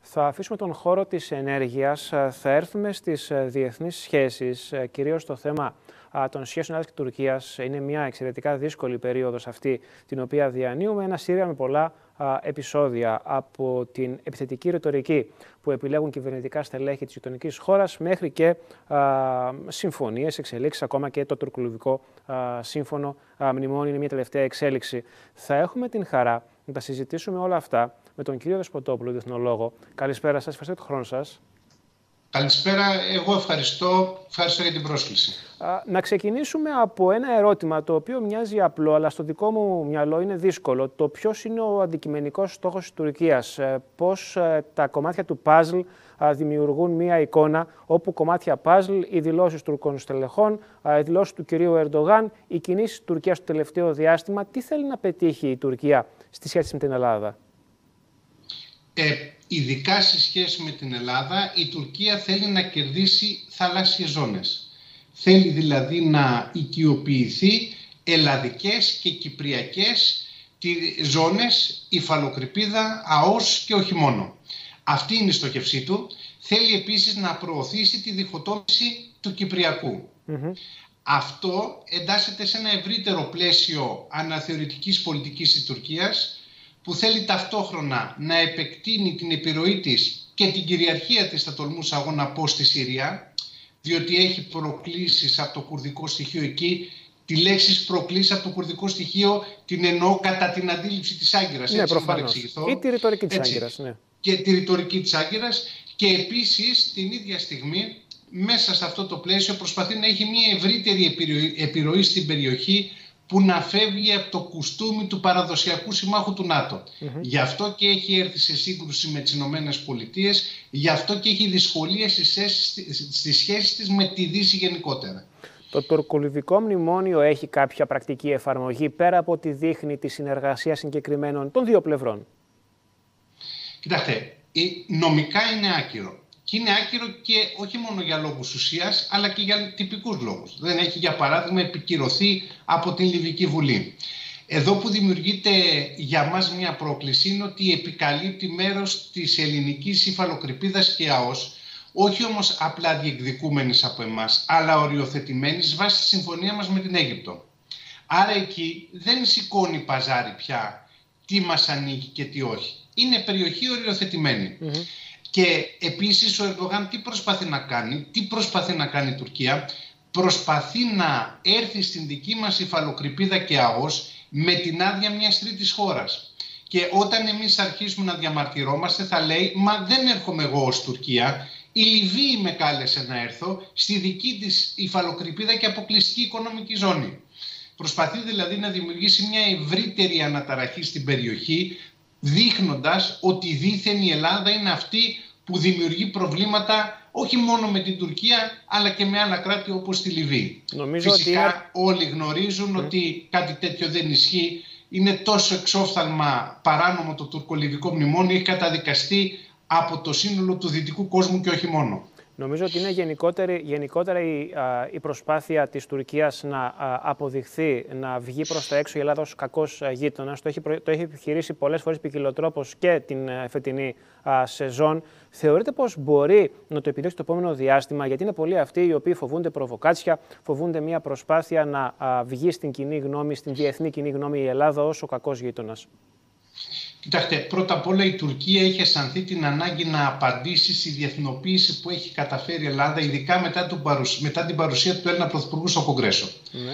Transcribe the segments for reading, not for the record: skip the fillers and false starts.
Θα αφήσουμε τον χώρο της ενέργειας, θα έρθουμε στις διεθνείς σχέσεις, κυρίως το θέμα των σχέσεων Ελλάδας και Τουρκίας. Είναι μια εξαιρετικά δύσκολη περίοδος αυτή, την οποία διανύουμε, ένα Σύρια με πολλά επεισόδια, από την επιθετική ρητορική που επιλέγουν κυβερνητικά στελέχη της γειτονικής χώρας, μέχρι και συμφωνίες, εξελίξεις, ακόμα και το τουρκολιβικό σύμφωνο μνημόνιο είναι μια τελευταία εξέλιξη. Θα έχουμε την χαρά να τα συζητήσουμε όλα αυτά με τον κύριο Δεσποτόπουλο, διεθνολόγο. Καλησπέρα σας, ευχαριστώ για τον χρόνο σας. Καλησπέρα, εγώ ευχαριστώ για την πρόσκληση. Να ξεκινήσουμε από ένα ερώτημα το οποίο μοιάζει απλό, αλλά στο δικό μου μυαλό είναι δύσκολο. Το ποιος είναι ο αντικειμενικός στόχος της Τουρκίας, πώς τα κομμάτια του παζλ δημιουργούν μία εικόνα όπου κομμάτια παζλ, οι δηλώσεις τουρκών στελεχών, οι δηλώσεις του κυρίου Ερντογάν, οι κινήσεις της Τουρκίας το τελευταίο διάστημα. Τι θέλει να πετύχει η Τουρκία στη σχέση με την Ελλάδα? Ειδικά στη σχέση με την Ελλάδα, η Τουρκία θέλει να κερδίσει θαλάσσιες ζώνες. Θέλει δηλαδή να οικειοποιηθεί ελλαδικές και κυπριακές ζώνες, υφαλοκρηπίδα, ΑΟΣ και όχι μόνο. Αυτή είναι η στόχευσή του. Θέλει επίσης να προωθήσει τη διχοτόμηση του Κυπριακού. Αυτό εντάσσεται σε ένα ευρύτερο πλαίσιο αναθεωρητικής πολιτικής της Τουρκίας, που θέλει ταυτόχρονα να επεκτείνει την επιρροή της και την κυριαρχία της, θα τολμούσα εγώ να πω, στη Συρία, διότι έχει προκλήσεις από το κουρδικό στοιχείο εκεί. Τη λέξη προκλήσεις από το κουρδικό στοιχείο την εννοώ κατά την αντίληψη της Άγκυρας. Ναι, προφανώς. Ή τη ρητορική της Άγκυρας. Ναι. Και τη ρητορική της Άγκυρας. Και επίσης την ίδια στιγμή, μέσα σε αυτό το πλαίσιο, προσπαθεί να έχει μια ευρύτερη επιρροή στην περιοχή, που να φεύγει από το κουστούμι του παραδοσιακού συμμάχου του ΝΑΤΟ. Γι' αυτό και έχει έρθει σε σύγκρουση με τις Ηνωμένες Πολιτείες, γι' αυτό και έχει δυσκολίες στις σχέσεις της με τη Δύση γενικότερα. Το τουρκολιβικό μνημόνιο έχει κάποια πρακτική εφαρμογή, πέρα από τη δείχνει τη συνεργασία συγκεκριμένων των δύο πλευρών? Κοιτάξτε, νομικά είναι άκυρο. Και είναι άκυρο και όχι μόνο για λόγους ουσίας, αλλά και για τυπικούς λόγους. Δεν έχει, για παράδειγμα, επικυρωθεί από την Λιβική Βουλή. Εδώ που δημιουργείται για μας μια πρόκληση είναι ότι επικαλύπτει μέρος της ελληνικής υφαλοκρηπίδας και ΑΟΣ, όχι όμως απλά διεκδικούμενης από εμάς, αλλά οριοθετημένης βάσει τη συμφωνία μας με την Αίγυπτο. Άρα εκεί δεν σηκώνει παζάρι πια τι μας ανήκει και τι όχι. Είναι περιοχή οριοθετημένη. Και επίσης ο Ερντογάν τι προσπαθεί να κάνει η Τουρκία? Προσπαθεί να έρθει στην δική μας υφαλοκρηπίδα και ΑΟΣ με την άδεια μιας τρίτης χώρας. Και όταν εμείς αρχίσουμε να διαμαρτυρόμαστε, θα λέει, μα δεν έρχομαι εγώ ως Τουρκία, η Λιβύη με κάλεσε να έρθω στη δική της υφαλοκρηπίδα και αποκλειστική οικονομική ζώνη. Προσπαθεί δηλαδή να δημιουργήσει μια ευρύτερη αναταραχή στην περιοχή, δείχνοντας ότι δήθεν η Ελλάδα είναι αυτή που δημιουργεί προβλήματα όχι μόνο με την Τουρκία, αλλά και με άλλα κράτη όπως τη Λιβύη. Φυσικά όλοι γνωρίζουν ότι κάτι τέτοιο δεν ισχύει. Είναι τόσο εξόφθαλμα παράνομο το τουρκολιβικό μνημόνιο, έχει καταδικαστεί από το σύνολο του δυτικού κόσμου και όχι μόνο. Νομίζω ότι είναι γενικότερα η προσπάθεια της Τουρκίας να αποδειχθεί, να βγει προς τα έξω η Ελλάδα ως κακός γείτονας. Το έχει επιχειρήσει πολλές φορές ποικιλοτρόπως και την φετινή σεζόν. Θεωρείτε πως μπορεί να το επιδείξει το επόμενο διάστημα? Γιατί είναι πολλοί αυτοί οι οποίοι φοβούνται προβοκάτσια, φοβούνται μια προσπάθεια να βγει στην κοινή γνώμη, στην διεθνή κοινή γνώμη, η Ελλάδα ως ο κακός γείτονας. Κοιτάξτε, πρώτα απ' όλα η Τουρκία έχει αισθανθεί την ανάγκη να απαντήσει στη διεθνοποίηση που έχει καταφέρει η Ελλάδα, ειδικά μετά την παρουσία του Έλληνα Πρωθυπουργού στο Κογκρέσο.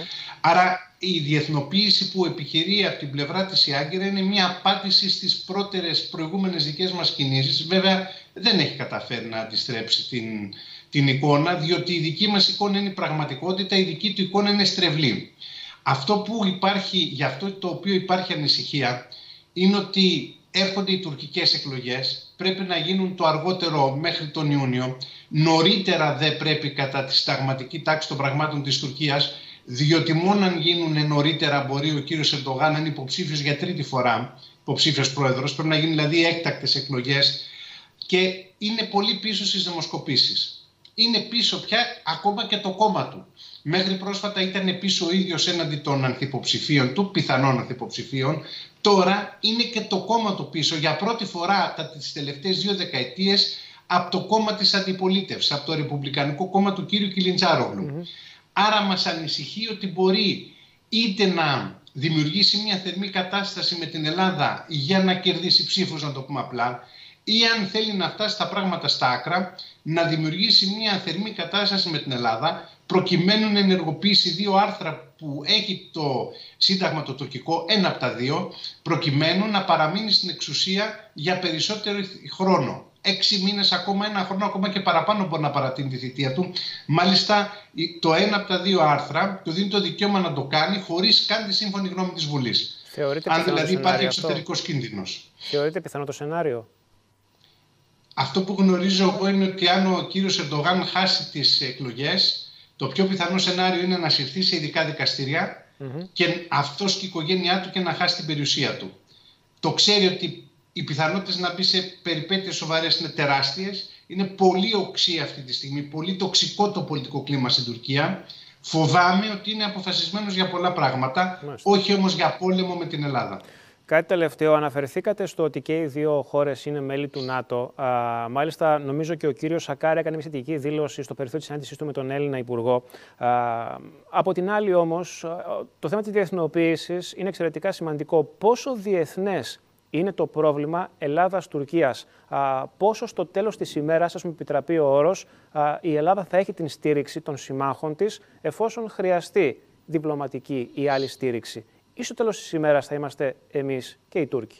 Άρα η διεθνοποίηση που επιχειρεί από την πλευρά της η Άγκυρα είναι μια απάντηση στις πρώτερες προηγούμενες δικές μας κινήσεις. Βέβαια δεν έχει καταφέρει να αντιστρέψει την εικόνα, διότι η δική μας εικόνα είναι η πραγματικότητα, η δική του εικόνα είναι στρεβλή. Αυτό που υπάρχει, για αυτό το οποίο υπάρχει ανησυχία, είναι ότι έρχονται οι τουρκικές εκλογές, πρέπει να γίνουν το αργότερο μέχρι τον Ιούνιο. Νωρίτερα δεν πρέπει κατά τη συνταγματική τάξη των πραγμάτων της Τουρκίας, διότι μόνο αν γίνουν νωρίτερα μπορεί ο κύριος Ερντογάν να είναι υποψήφιος για τρίτη φορά, υποψήφιος πρόεδρος. Πρέπει να γίνουν δηλαδή έκτακτες εκλογές και είναι πολύ πίσω στις δημοσκοπήσεις. είναι πίσω πια ακόμα και το κόμμα του. Μέχρι πρόσφατα ήταν πίσω ο ίδιος έναντι των ανθυποψηφίων του, πιθανών ανθυποψηφίων. Τώρα είναι και το κόμμα του πίσω για πρώτη φορά τις τελευταίες 2 δεκαετίες από το κόμμα της αντιπολίτευσης, από το Ρεπουμπλικανικό κόμμα του κύριου Κιλιντζάρογλου. Άρα μας ανησυχεί ότι μπορεί είτε να δημιουργήσει μια θερμή κατάσταση με την Ελλάδα για να κερδίσει ψήφους, να το πούμε απλά, ή αν θέλει να φτάσει τα πράγματα στα άκρα, να δημιουργήσει μια θερμή κατάσταση με την Ελλάδα, προκειμένου να ενεργοποιήσει 2 άρθρα που έχει το Σύνταγμα το τουρκικό, ένα από τα 2, προκειμένου να παραμείνει στην εξουσία για περισσότερο χρόνο. 6 μήνες ακόμα, 1 χρόνο, ακόμα και παραπάνω μπορεί να παρατείνει τη θητεία του. Μάλιστα, το ένα από τα 2 άρθρα του δίνει το δικαίωμα να το κάνει χωρίς καν τη σύμφωνη γνώμη της Βουλής. Αν δηλαδή υπάρχει εξωτερικός κίνδυνος. Θεωρείτε πιθανό το σενάριο? Αυτό που γνωρίζω εγώ είναι ότι αν ο κύριος Ερντογάν χάσει τις εκλογές, το πιο πιθανό σενάριο είναι να συρθεί σε ειδικά δικαστήρια και αυτός και η οικογένειά του και να χάσει την περιουσία του. Το ξέρει ότι οι πιθανότητες να μπει σε περιπέτειες σοβαρές είναι τεράστιες. Είναι πολύ οξύ αυτή τη στιγμή, πολύ τοξικό το πολιτικό κλίμα στην Τουρκία. Φοβάμαι ότι είναι αποφασισμένος για πολλά πράγματα, όχι όμως για πόλεμο με την Ελλάδα. Κάτι τελευταίο, αναφερθήκατε στο ότι και οι 2 χώρες είναι μέλη του ΝΑΤΟ. Μάλιστα, νομίζω και ο κύριος Σακάρη έκανε μια σχετική δήλωση στο περιθώριο της συνάντησής του με τον Έλληνα Υπουργό. Από την άλλη όμως, το θέμα της διεθνοποίησης είναι εξαιρετικά σημαντικό. Πόσο διεθνές είναι το πρόβλημα Ελλάδας-Τουρκίας? Πόσο στο τέλος της ημέρας, ας μου επιτραπεί ο όρος, η Ελλάδα θα έχει την στήριξη των συμμάχων της, εφόσον χρειαστεί διπλωματική ή άλλη στήριξη? Ή στο τέλος της ημέρας θα είμαστε εμείς και οι Τούρκοι?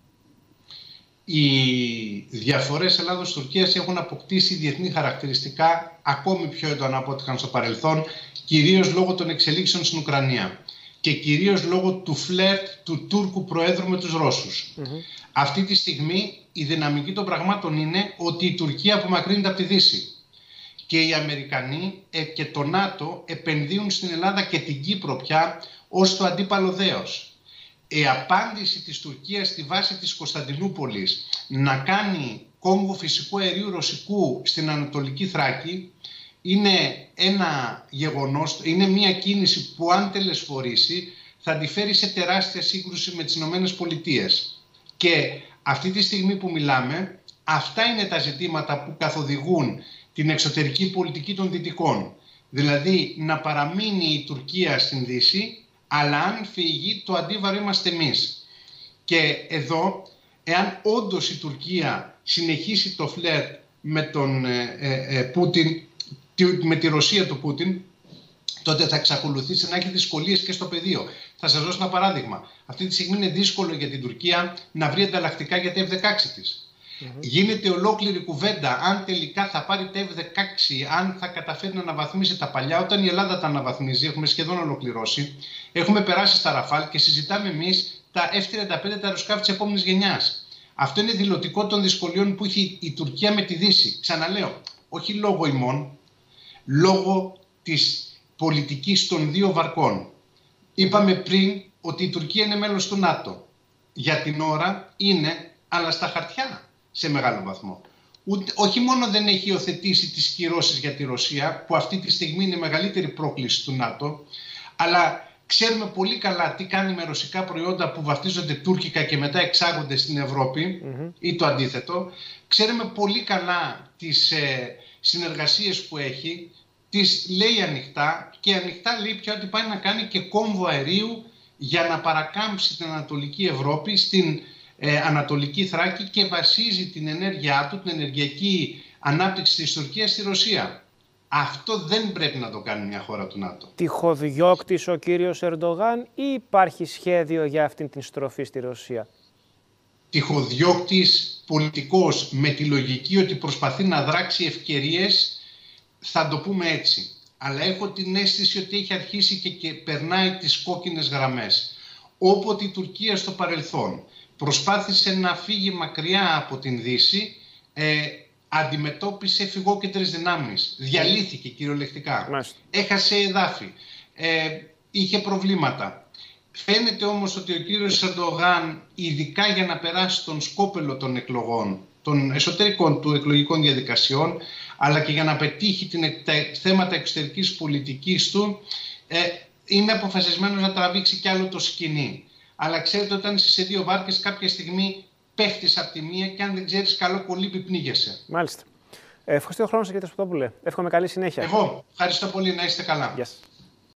Οι διαφορές Ελλάδος-Τουρκίας έχουν αποκτήσει διεθνή χαρακτηριστικά ακόμη πιο έντονα από ό,τι είχαν στο παρελθόν, κυρίως λόγω των εξελίξεων στην Ουκρανία και κυρίως λόγω του φλερτ του Τούρκου Προέδρου με τους Ρώσους. Αυτή τη στιγμή η δυναμική των πραγμάτων είναι ότι η Τουρκία απομακρύνεται από τη Δύση και οι Αμερικανοί και το ΝΑΤΟ επενδύουν στην Ελλάδα και την Κύπρο πια ως το αντίπαλο δέος. Η απάντηση της Τουρκίας στη βάση της Κωνσταντινούπολης να κάνει κόμβο φυσικού αερίου ρωσικού στην Ανατολική Θράκη είναι ένα γεγονός, είναι μια κίνηση που αν τελεσφορήσει θα τη φέρει σε τεράστια σύγκρουση με τις Ηνωμένες Πολιτείες. Και αυτή τη στιγμή που μιλάμε, αυτά είναι τα ζητήματα που καθοδηγούν την εξωτερική πολιτική των Δυτικών. Δηλαδή να παραμείνει η Τουρκία στην Δύση, αλλά αν φύγει το αντίβαρο είμαστε εμείς. Και εδώ, εάν όντως η Τουρκία συνεχίσει το φλερτ με τον Πούτιν, με τη Ρωσία του Πούτιν, τότε θα εξακολουθήσει να έχει δυσκολίες και στο πεδίο. Θα σας δώσω ένα παράδειγμα. Αυτή τη στιγμή είναι δύσκολο για την Τουρκία να βρει ανταλλακτικά για τα F-16 της. Γίνεται ολόκληρη κουβέντα αν τελικά θα πάρει τα F-16, αν θα καταφέρει να αναβαθμίσει τα παλιά. Όταν η Ελλάδα τα αναβαθμίζει, έχουμε σχεδόν ολοκληρώσει, έχουμε περάσει στα Ραφάλ και συζητάμε εμείς τα F-35, τα αεροσκάφη της επόμενης γενιάς. Αυτό είναι δηλωτικό των δυσκολιών που έχει η Τουρκία με τη Δύση. Ξαναλέω, όχι λόγω ημών, λόγω της πολιτικής των 2 βαρκών. Είπαμε πριν ότι η Τουρκία είναι μέλος του ΝΑΤΟ. Για την ώρα είναι, αλλά στα χαρτιά σε μεγάλο βαθμό. Όχι μόνο δεν έχει υιοθετήσει τις κυρώσεις για τη Ρωσία, που αυτή τη στιγμή είναι η μεγαλύτερη πρόκληση του ΝΑΤΟ, αλλά ξέρουμε πολύ καλά τι κάνει με ρωσικά προϊόντα που βαφτίζονται τουρκικά και μετά εξάγονται στην Ευρώπη ή το αντίθετο. Ξέρουμε πολύ καλά τις συνεργασίες που έχει, τις λέει ανοιχτά και ανοιχτά λέει πια ότι πάει να κάνει και κόμβο αερίου για να παρακάμψει την Ανατολική Ευρώπη στην Ανατολική Θράκη και βασίζει την ενέργειά του, την ενεργειακή ανάπτυξη της Τουρκίας στη Ρωσία. Αυτό δεν πρέπει να το κάνει μια χώρα του ΝΑΤΟ. Τυχοδιώκτης ο κύριος Ερντογάν ή υπάρχει σχέδιο για αυτήν την στροφή στη Ρωσία? Τυχοδιώκτης πολιτικός με τη λογική ότι προσπαθεί να δράξει ευκαιρίες, θα το πούμε έτσι. Αλλά έχω την αίσθηση ότι έχει αρχίσει και περνάει τις κόκκινες γραμμές. Όποτε η Τουρκία στο παρελθόν προσπάθησε να φύγει μακριά από την Δύση, αντιμετώπισε φυγόκεντρες δυνάμεις. Διαλύθηκε κυριολεκτικά. Έχασε εδάφη. Είχε προβλήματα. Φαίνεται όμως ότι ο κύριος Ερντογάν, ειδικά για να περάσει τον σκόπελο των εκλογών, των εσωτερικών του εκλογικών διαδικασιών, αλλά και για να πετύχει θέματα εξωτερικής πολιτικής του, είναι αποφασισμένος να τραβήξει κι άλλο το σκηνή. Αλλά ξέρετε, όταν είσαι σε δύο βάρκες, κάποια στιγμή πέφτεις από τη μία και αν δεν ξέρεις καλό κολύμπι πνίγεσαι. Μάλιστα. Ευχαριστώ χρόνο σας, κύριε Δεσποτόπουλε. Εύχομαι καλή συνέχεια. Εγώ ευχαριστώ πολύ, να είστε καλά. Γεια σας.